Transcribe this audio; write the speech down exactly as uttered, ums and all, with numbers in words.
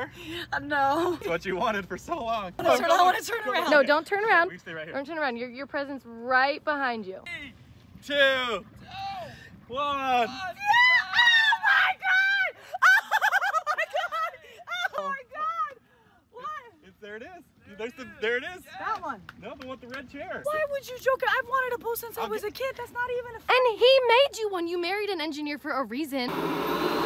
car? Uh, no. It's what you wanted for so long. I want to turn, I want to turn around. No, don't turn around. We stay right here. Don't turn around. Your, your present's right behind you. Three, two, one. Yeah! Oh my god! Oh my god! Oh my god! What? It's, there it is. There's the, there it is. That one. No, the one with the red chair. Why would you joke? I've wanted a boat since I I'll was get- a kid. That's not even a. And he made you one. You married an engineer for a reason.